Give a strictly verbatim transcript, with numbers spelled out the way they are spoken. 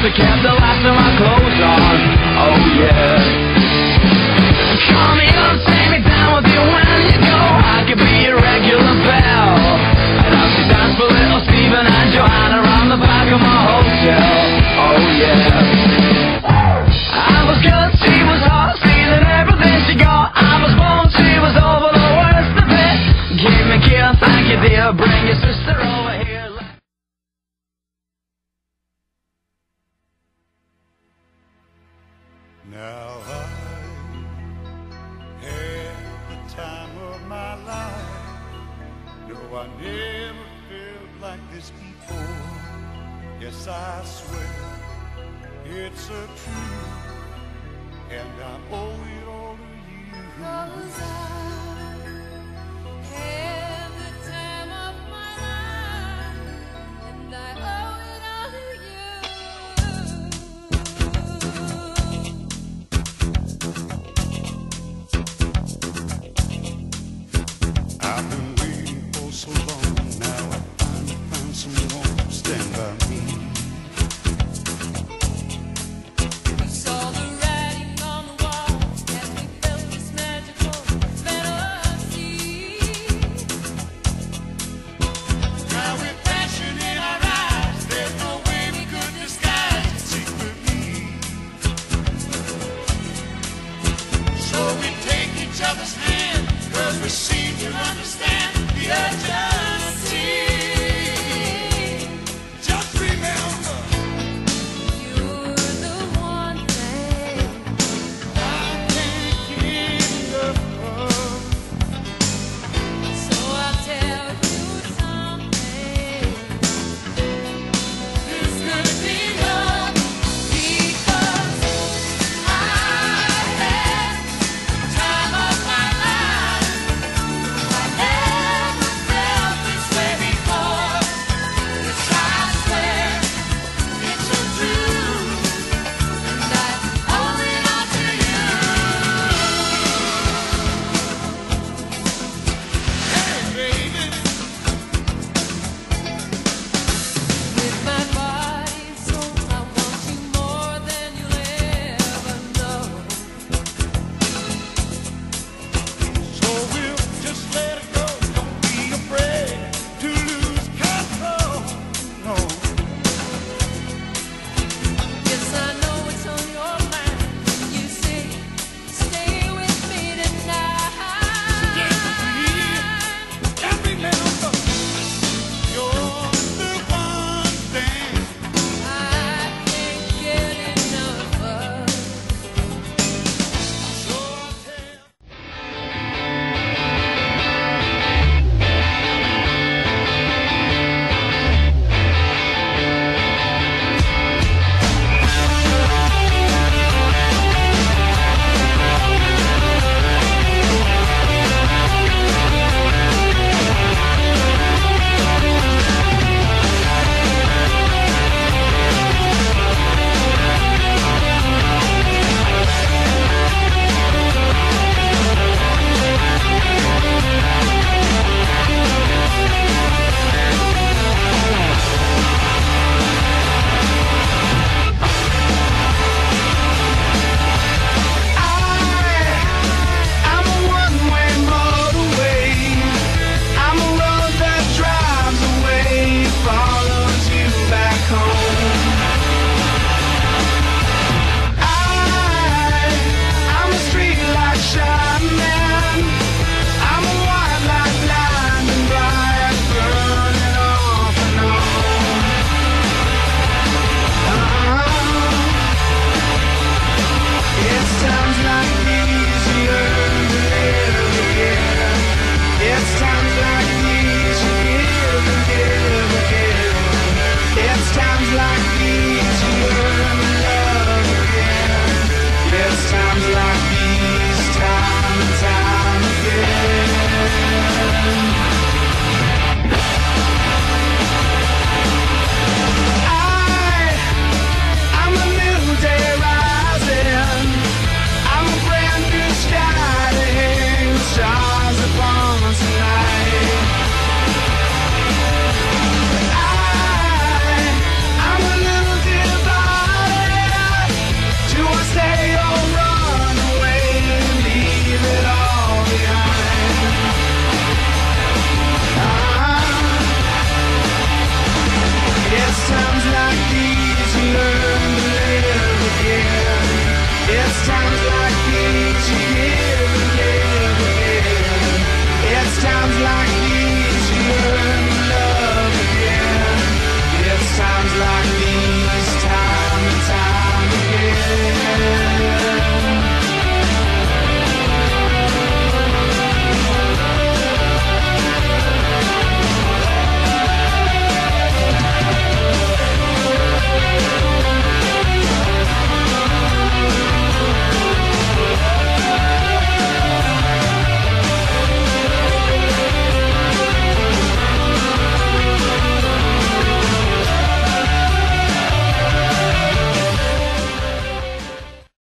I kept the last of my clothes on. Oh yeah. Call me up, take me down with you when you go. I could be a regular pal. And I'll see dance for little Steven and Joanna around the back of my hotel. Oh yeah. I was good, she was hot, stealing everything she got. I was born, she was over the worst of it. Give me a kiss, thank you dear, bring your sister over here. Now I had the time of my life. No, I never felt like this before. Yes, I swear it's a truth, and I owe it all to you. 'Cause I